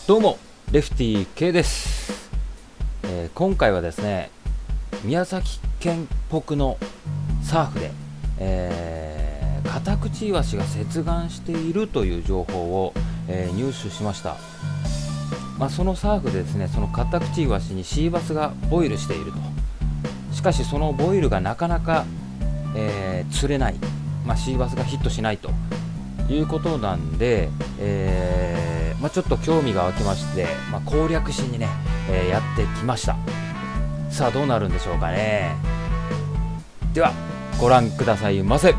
どうもレフティー K です。今回はですね、宮崎県北のサーフで、カタクチイワシが接岸しているという情報を、入手しました。そのサーフでですね、そのカタクチイワシにシーバスがボイルしていると。しかしそのボイルがなかなか、釣れない、シーバスがヒットしないということなんで、ちょっと興味が湧きまして、攻略しにね、やってきました。さあどうなるんでしょうかね。ではご覧くださいませ。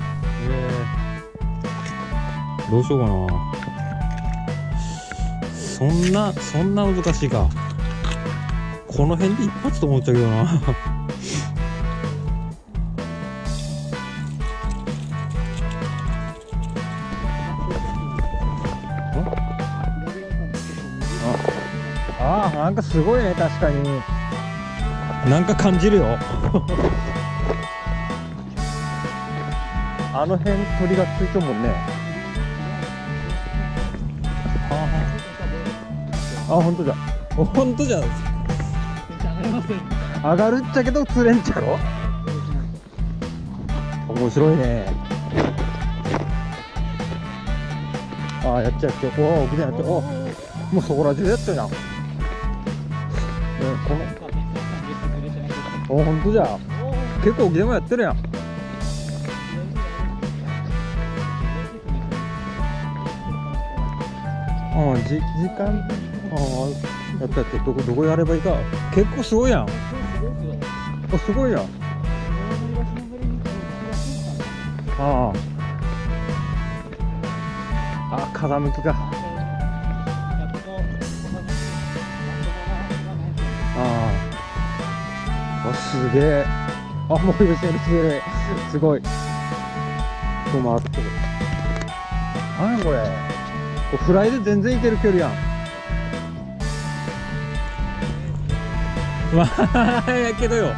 どうしようかな。そんな難しいか。この辺で一発と思っちゃうけどな。なんかすごいね、確かに。なんか感じるよ。あの辺鳥がついてるもんね。本当じゃ。本当じゃ。上がるっちゃけど釣れんちゃろ。面白いね。やっちゃう。おお、奥でやって。もうそこら中でやってるな。本当じゃ。結構ゲームやってるやん。時間やったってどこやればいいか。結構すごいやん。すごいやん。風向きが。すげえ。もう寄せるすごい。回ってる。これフライで全然いける距離やん。やけどよ。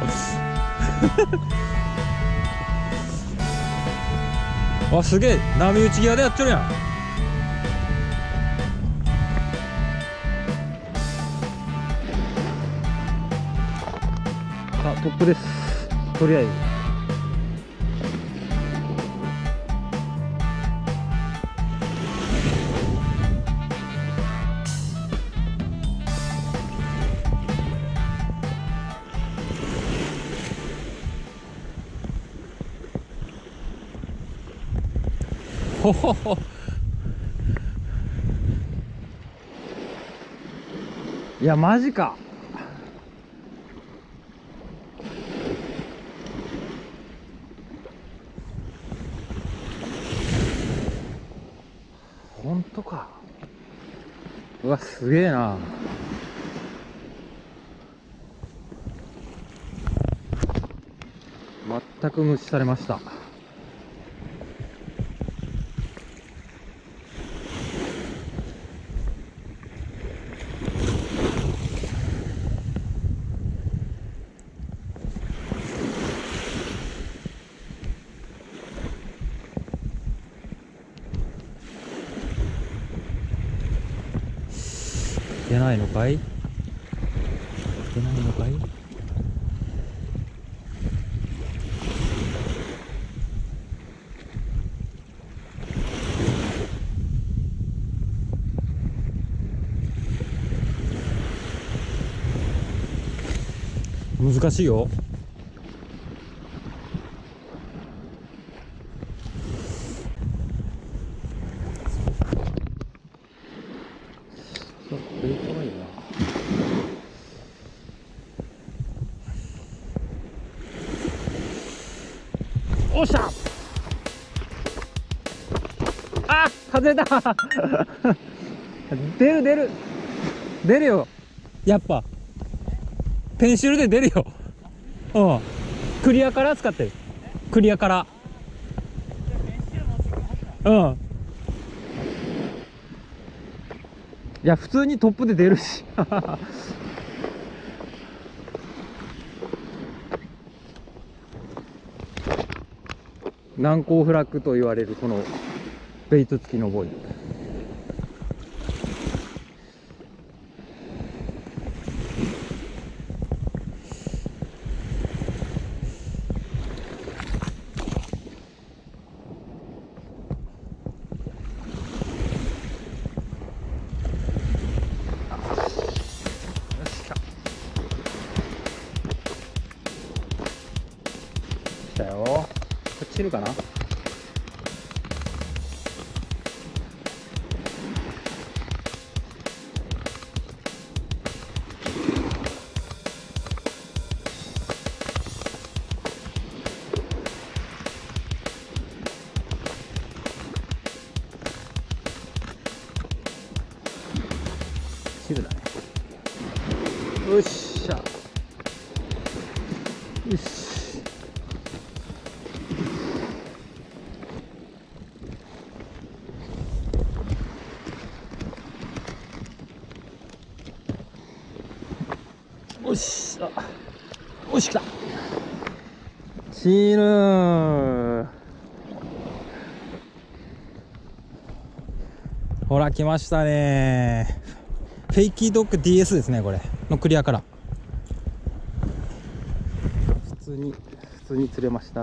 すげえ。波打ち際でやっちゃるやん。トップです。とりあえず。ほほほ。いやマジか。本当か。うわ、すげえな。全く無視されました。出ないのかい。難しいよ。おっしゃ。外れた。出るよ。やっぱペンシルで出るよ。クリアから使ってる。クリアから。いや普通にトップで出るし。難攻不落と言われるこのベイト付きのボイル。 散るかな。散るだね。よっしゃ。よし。よし。よし、来た。死ぬー。ほら、来ましたね。フェイキードッグ DS ですね、これのクリアカラー。普通に釣れました。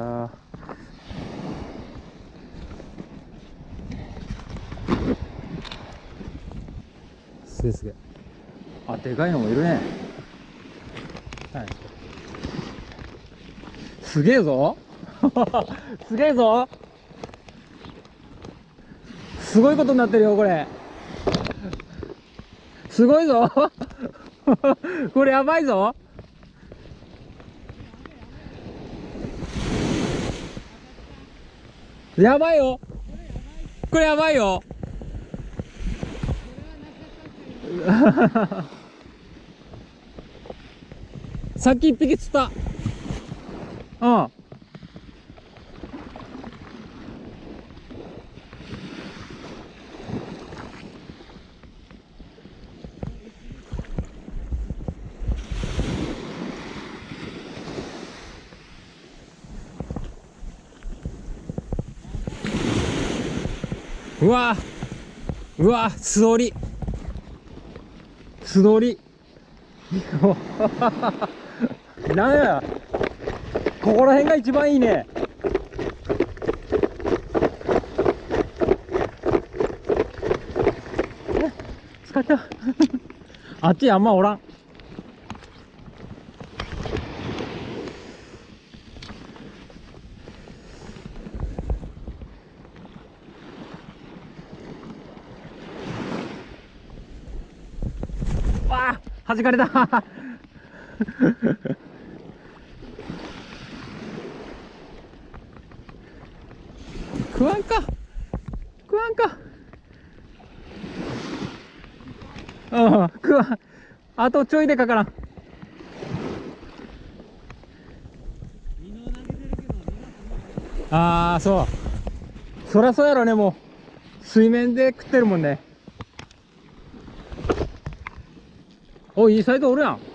すげえすげえ。あ、でかいのもいるね。はい、すげえぞすげえぞ。すごいことになってるよこれ。すごいぞこれやばいぞ。やばいよこれ。やばいよさっき一匹釣った。うん。うわうわ、素通り素通りなんや、ここら辺が一番いいね。使ったあっちあんまおらん。わあ、弾かれた食わんか食わんか。うん、食わん。あとちょいでかからん。ああ、そう。そりゃそうやろね、もう。水面で食ってるもんね。お、いいサイズおるやん。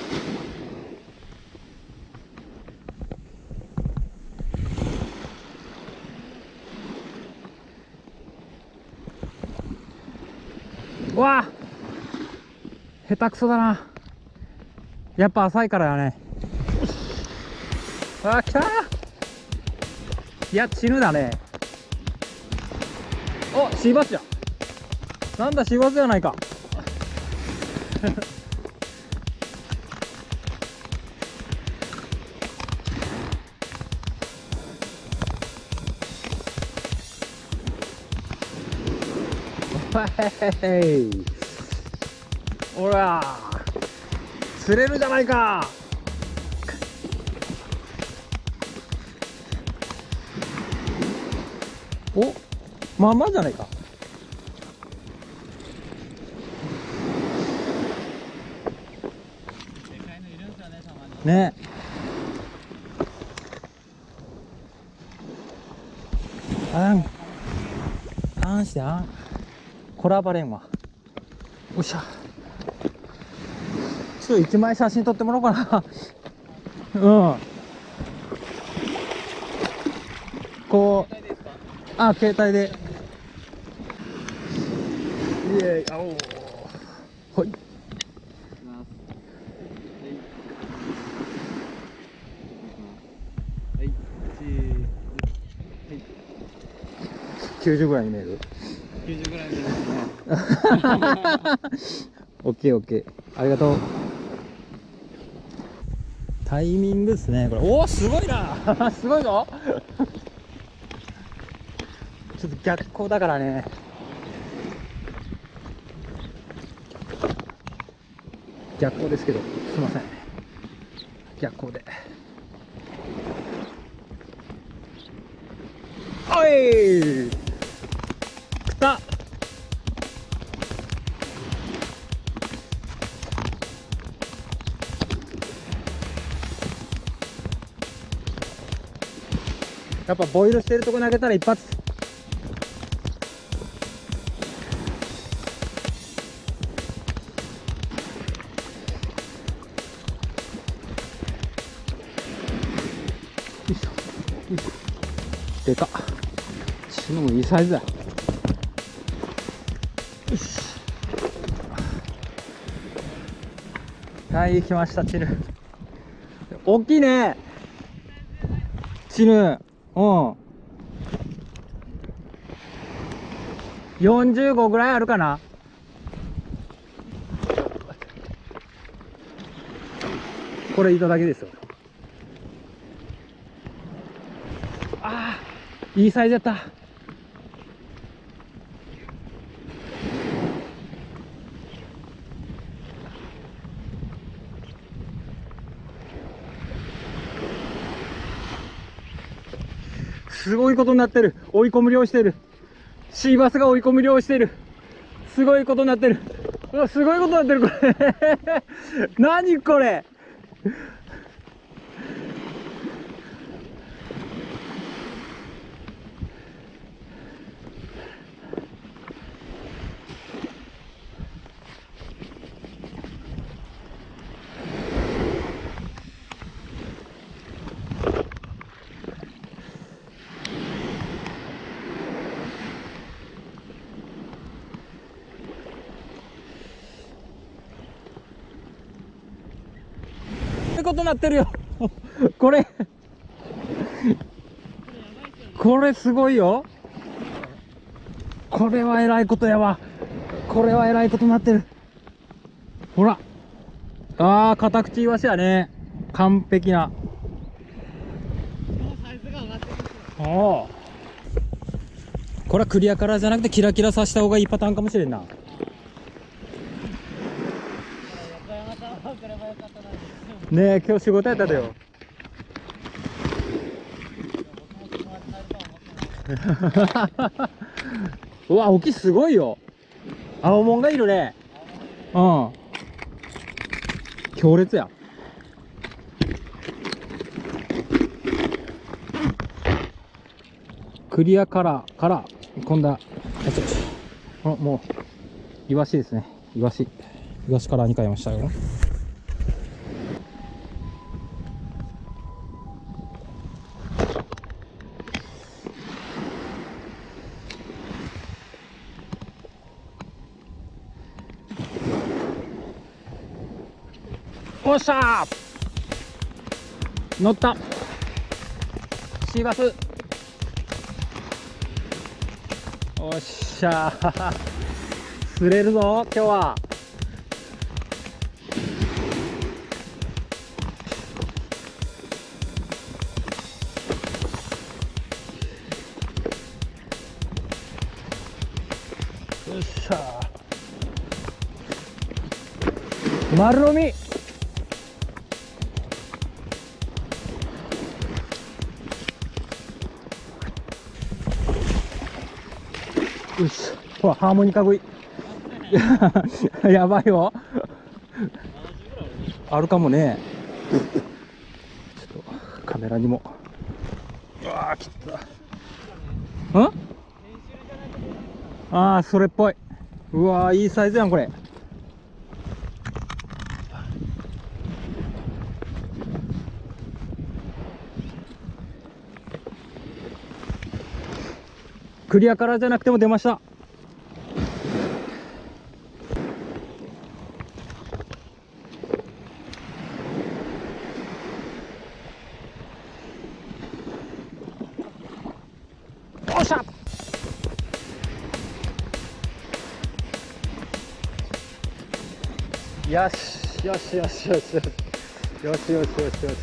わあ、下手くそだな。やっぱ浅いからやね。あ、来たー。いや、チヌだね。お、シーバスじゃん。なんだ、シーバスじゃないか。ほら釣れるじゃないか。お、まあまあじゃないか。ね。あんしてあん。コラバレンは。おっしゃ。ちょっと一枚写真撮ってもらおうかな。うん。こう。あ、携帯で。イエーイ、あおー。ほい。90ぐらいに見える。90ぐらい見えますね。オッケーオッケー、ありがとう。タイミングですねこれ。おお、すごいなすごいぞちょっと逆光だからね。逆光ですけど、すいません。逆光で。おい。来た。やっぱボイルしてるとこ投げたら一発。よいしょよいしょ。でかっ。チヌもいいサイズだ。よし。はい、来ましたチヌ。大きいねチヌ。うん。45ぐらいあるかな。これいただけですよ。ああ、いいサイズやった。すごいことになってる。追い込む漁してる。シーバスが追い込む漁してる。すごいことになってる。うわ、すごいことになってるこれ何これ。そういうことになってるよこれこれすごいよ。これはえらいことやわ。これはえらいことになってる。ほら、ああ、カタクチイワシやね。完璧な。ああ、これはクリアカラーじゃなくてキラキラさせた方がいいパターンかもしれんな。ねえ、今日仕事やったでようわ、大きい、すごいよ。青もんがいるね。うん、強烈や。クリアカラーから今度はもうイワシですね。イワシカラーに変えましたよ。おっしゃー、乗った。シーバス。おっしゃー釣れるぞ今日は。よっしゃー、丸飲み。よし、ほら、ハーモニカ食いやばいよあるかもね。ちょっとカメラにも。うわー、きた。ん、ああ、それっぽい。うわー、いいサイズやんこれ。クリアカラーじゃなくても出ました。おっしゃ、よしよしよしよしよしよしよしよしよしよし。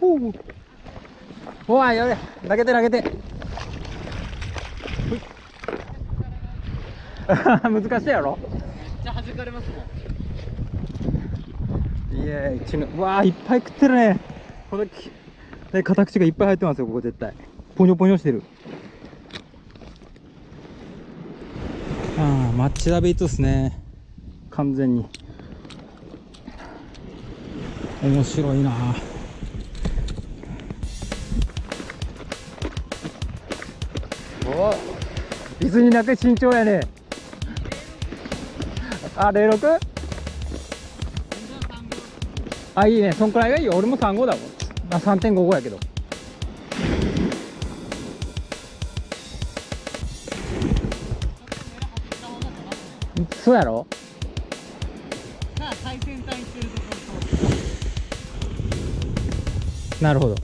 ほう。おい、やれ。投げて投げて。難しいやろ。 めっちゃ弾かれますもん。 いや、うわー、いっぱい食ってるね。このね、片口がいっぱい入ってますよ、ここ絶対。ポニョポニョしてる。ああ、マッチダベイトですね。完全に。面白いな。お、伊豆にだけ慎重やね。あ、06？ あ、いいね。そんくらいがいいよ。俺も35だもん。あ、3.55 やけど。そうやろ。 最先端行ってるところ。 なるほど。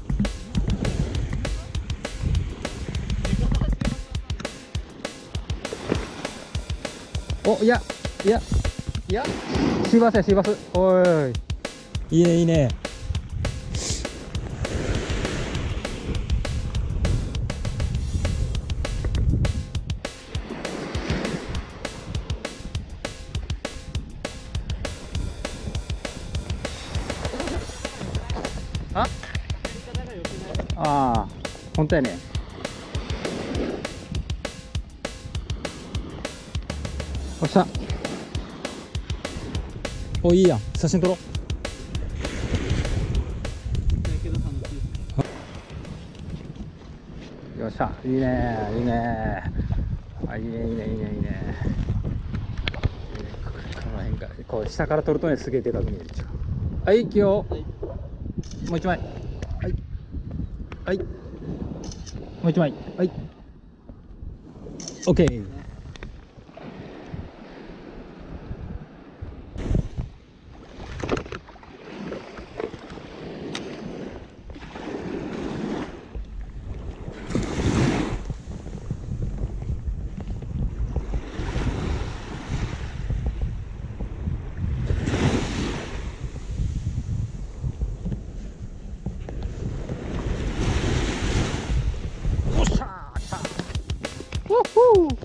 お、いやいやいや、シーバスや、シーバス。おい、いいねいいね。あああ、本当やね。おっしゃ。お、いいやん、写真撮ろう。よっしゃ、いいねいいね。あ、いいねいいねいいねいいね。この辺からこう下から撮るとね、すげえでかく見えるでしょ。はい、いくよ。もう一枚。はいはい、もう一枚。はい、オッケー。おっしゃー、来た。ウッホー。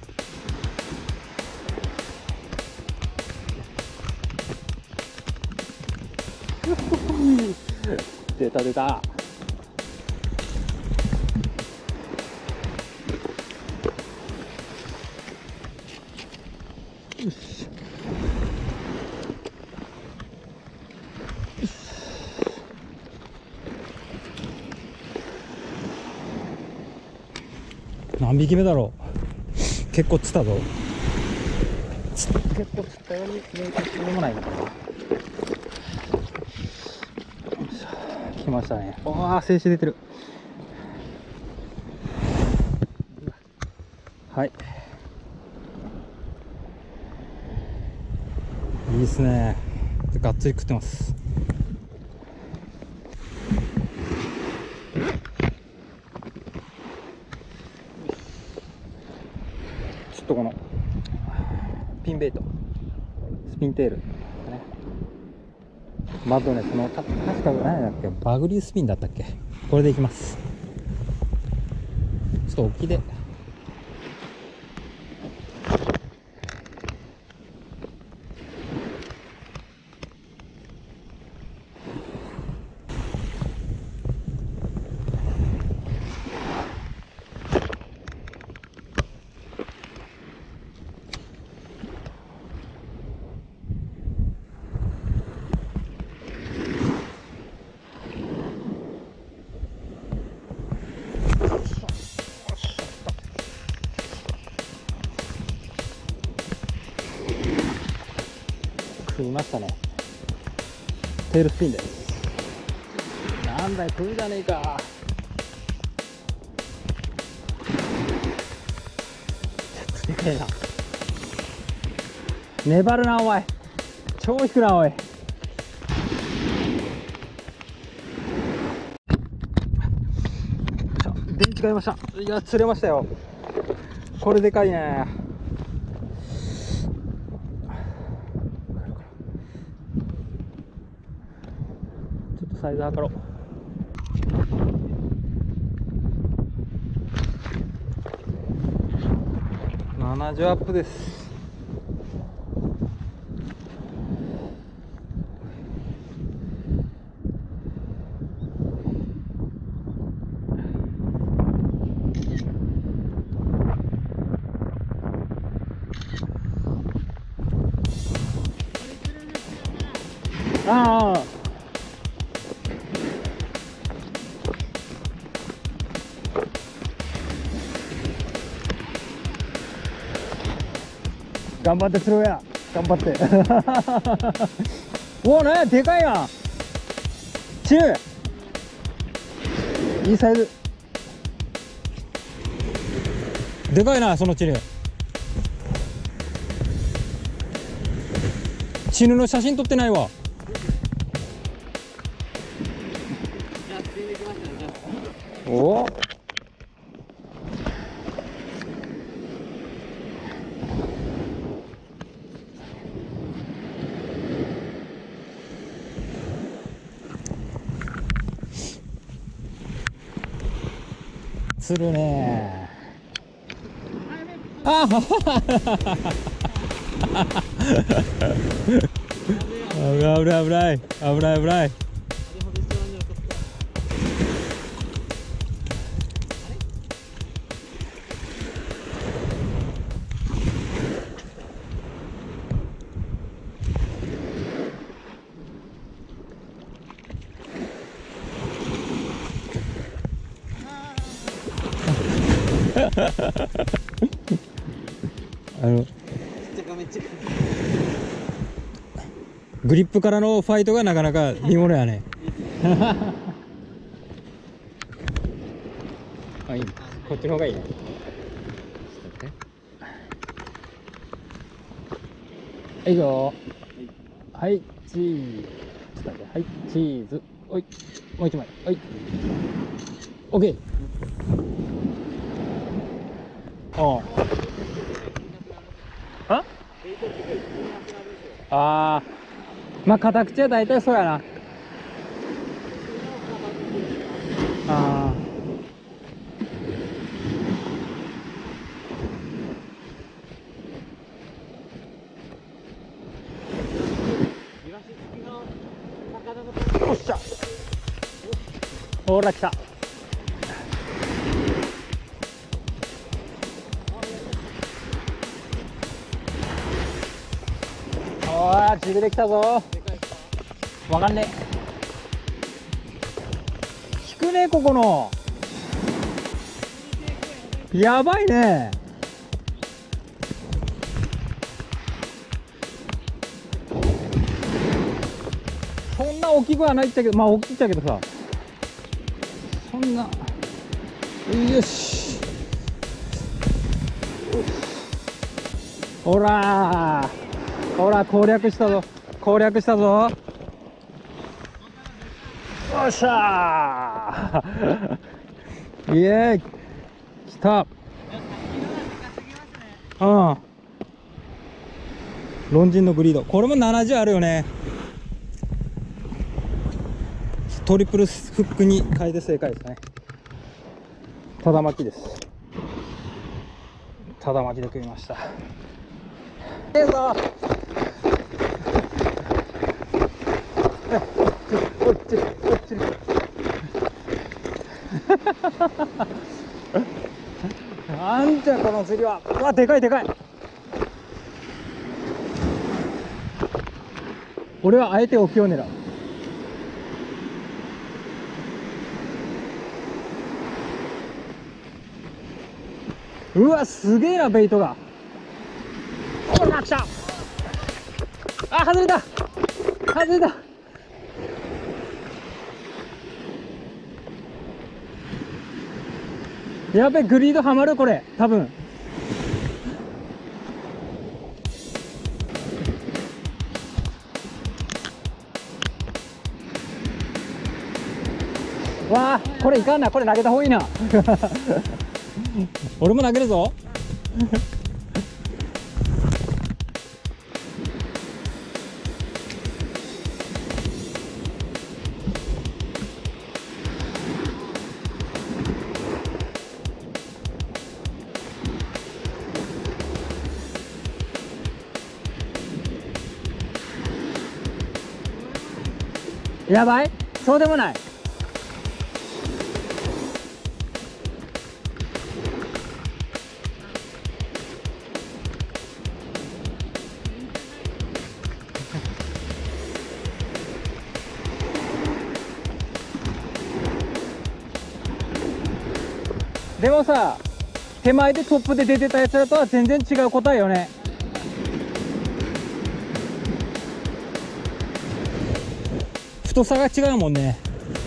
出た出た。よし。何匹目だろう。結構釣ったぞ。結構釣ったように見えてそうでもないのかな。来ましたね。ああ、静止出てる。はい、いいですね。がっつり食ってます。ちょっとこのピンベイト、スピンテールね。まずね、その確か何だっけ、バグリースピンだったっけ。これでいきます。ちょっと沖で。食いましたね。テールスピンです。なんだよ、食うじゃねえか。ちょっとでかいな。粘るなお前。超引くなおい。電池がいました。いや、釣れましたよ。これでかいね。ちょっとサイズ測ろう。 70アップです。ああ、頑張って釣ろうや、頑張っておおね、でかいやん。チルいいサイズ、でかいな。そのチルチヌの写真撮ってないわ。おお、釣るねー。あは危ない危ない危ない危ない危ない。グリップからのファイトがなかなか見ものやねあ、いい、こっちの方がいいね。はい、いいよ。はい、チーズ。ちょっと待って、はい、チーズ。おい、もう一枚。はい。オッケー。ああ、まあ固口は大体そうやな。ああ、おっしゃ、ほら来た。おー、ジグできたぞ。わかんねえ。引くね、ここの。やばいね。そんな大きくはないっちゃけど、まあ大きいっちゃけどさ、そんな。よし、ほらー、ほら、攻略したぞ、攻略したぞ。よっしゃーイエーイ、来た。うん、ロンジンのグリード、これも70あるよね。トリプルフックに変えて正解ですね。ただ巻きです。ただ巻きで食いました。ええぞ。落ちる落ちる。なんじゃこの釣りは。うわ、でかいでかい。俺はあえて沖を狙う。うわ、すげえな、ベイトが。ほら、来た。あ、外れた外れた。やべ、グリードはまる、これ多分。わあ、これいかんな、これ投げた方がいいな俺も投げるぞやばい？そうでもない。でもさ、手前でトップで出てたやつらとは全然違う答えよね。太さが違うもんね。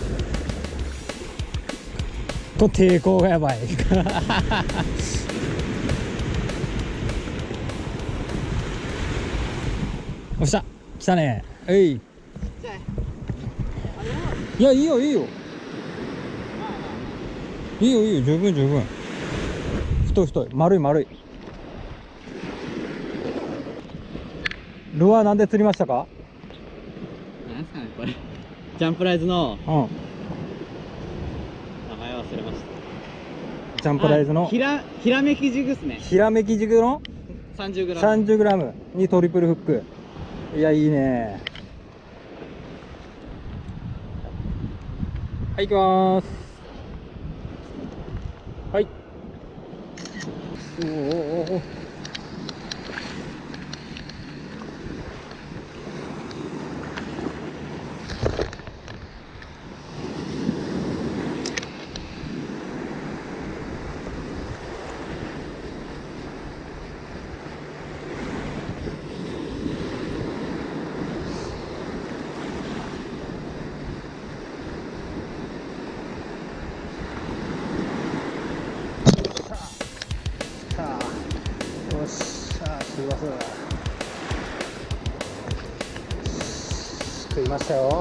この抵抗がやばい。おっしゃ、来たね。いや、いいよいいよいいよいいよ、十分十分。太い太い、丸い丸い。ルアーなんで釣りましたか？ なんですかね、これジャンプライズのうん、 名前忘れました。 ジャンプライズのひらめきジグっすね。 ひらめき軸の 30g。 30g にトリプルフック。いや、いいね。はい、行きまーす。はい。おお。よっしゃ、すいません。食いましたよ。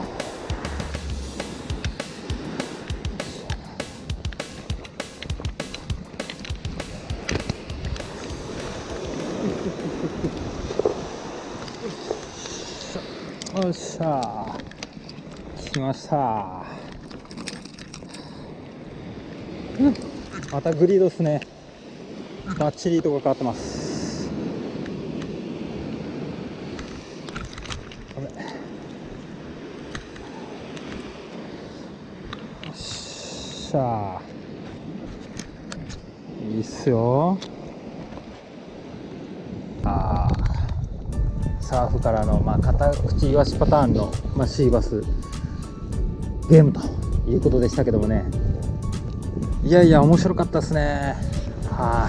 よっしゃ、来ました。またグリードっすね。バッチリとこかかってます。よっしゃ、いいっすよ。サーフからの、片口イワシパターンの、シーバスゲームということでしたけどもね。いやいや、面白かったですね。はい。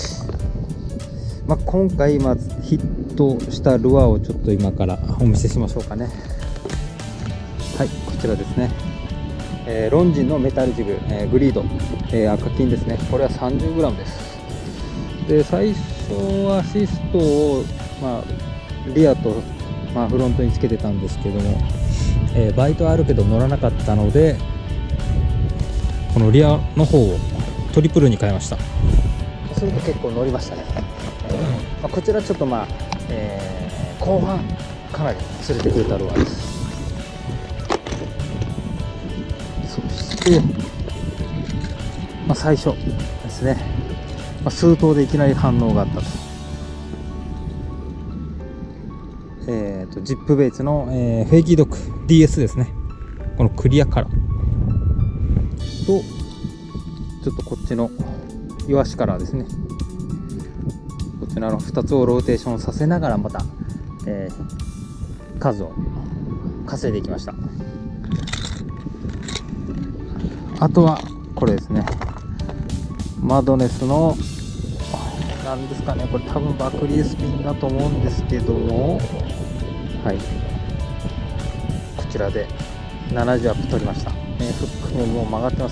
今回ヒットしたルアーをちょっと今からお見せしましょうかね。はい、こちらですね。ロンジンのメタルジグ、グリード、赤金ですね。これは 30g です。で、最初アシストを、リアと、フロントにつけてたんですけども、バイトあるけど乗らなかったので、このリアの方をトリプルに変えました。そうすると結構乗りましたね。こちらちょっと後半かなり釣れてくれたルアーです。そして、最初ですね、数頭でいきなり反応があったと。ジップベイツの、フェイキードック DS ですね。このクリアカラーと、ちょっとこっちのイワシカラーですね。こちらの2つをローテーションさせながらまた、数を稼いでいきました。あとはこれですね、マドネスのなんですかね、これ多分バクリースピンだと思うんですけども、はい、こちらで70アップ取りました。フックももう曲がってます。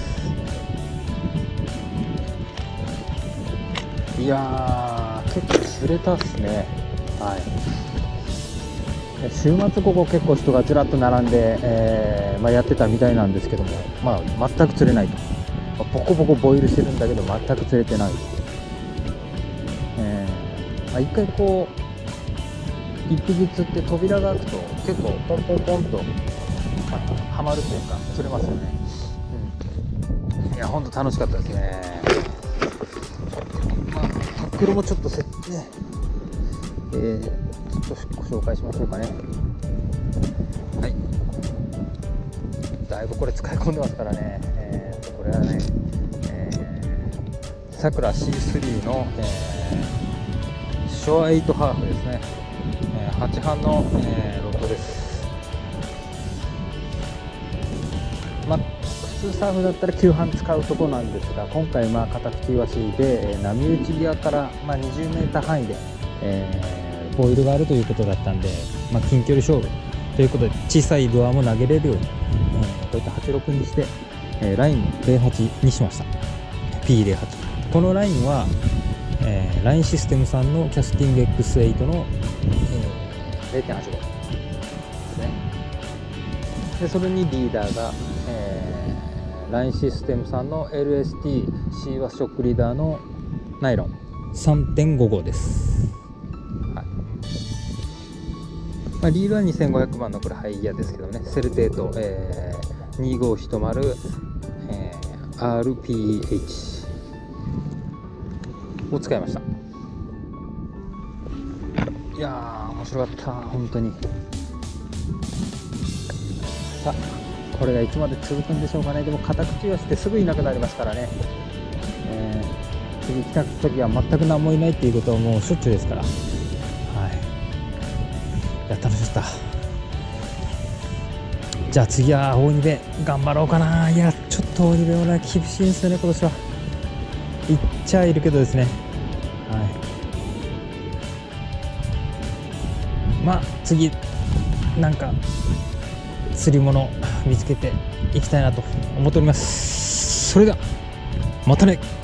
いやー、結構釣れたっすね。はい、週末ここ結構人がずらっと並んで、やってたみたいなんですけども、全く釣れないと。ボコボコボイルしてるんだけど全く釣れてない。一回こう一匹釣って扉が開くと結構ポンポンポンとはまるというか釣れますよね。いや、ほんと楽しかったですね。タックルもちょっとちょっとご紹介しましょうかね。はい、 だいぶこれ使い込んでますからね。これはね、さくら C3 の、ショア8ハーフですね。8半の、ロッドです。まあ普通サーフだったら9半使うところなんですが、今回カタクチイワシで、波打ち際から、20メーター範囲で、ボイルがあるということだったんで、近距離勝負ということで小さいルアーも投げれるように、こういった86にして、ラインも08にしました。 P08。 このラインは、ラインシステムさんのキャスティング X8 の、0.85 ですね。でそれにリーダーが、ラインシステムさんの LST シーワショックリーダーのナイロン 3.55 です。リールは2500万のこれハイギアですけどね、セルテート、2510、RPH を使いました。いやー面白かった本当に。さあこれがいつまで続くんでしょうかね。でもカタクチイワシってすぐいなくなりますからね。次来た時は全く何もいないっていうことはもうしょっちゅうですから。いや楽しかった。じゃあ次は大ニベ頑張ろうかな。いやちょっと大ニベはね厳しいんですよね今年は。いっちゃいるけどですね。次なんか釣り物見つけていきたいなと思っております。それではまたね。